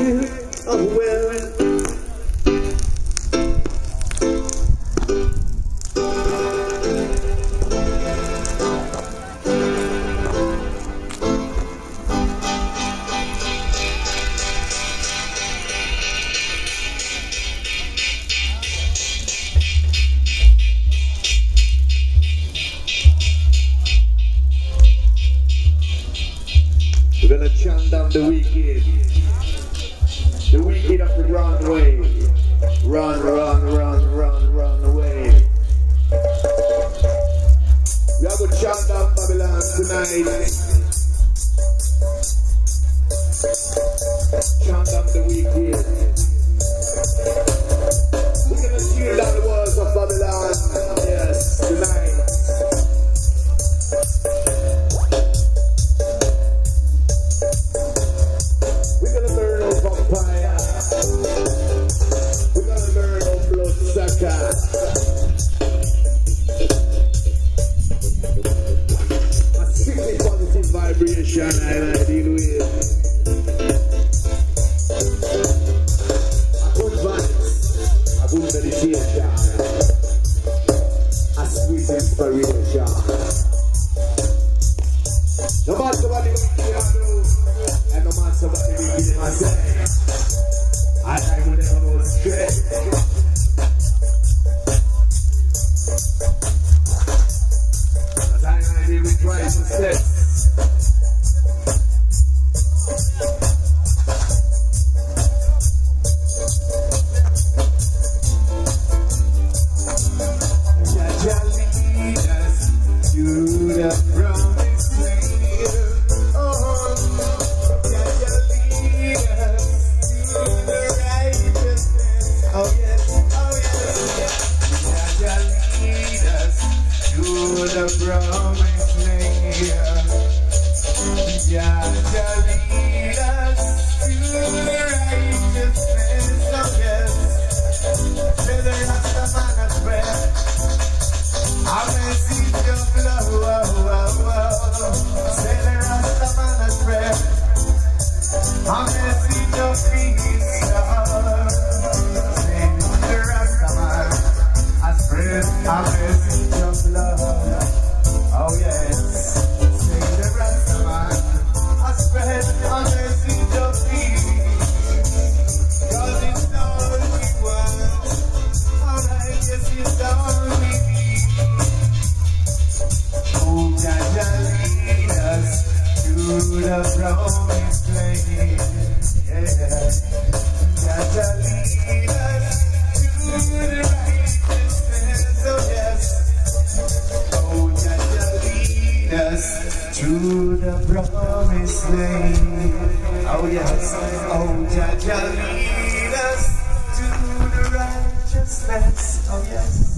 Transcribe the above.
Oh well. We're gonna chant down the wicked. The wicked of the runway. Run, run, run, run, run away. We are gonna chant down Babylon tonight. Chant down the wicked. We're gonna tear down the walls of Babylon. Yes, tonight. A strictly positive vibration I deal with. A good vibes, a good meditation, a sweet inspiration. No matter what the wicked do, and no matter what the wicked say, I will never go astray. To the promised land. Oh yes, oh Jah Jah lead us to the righteousness. Oh yes.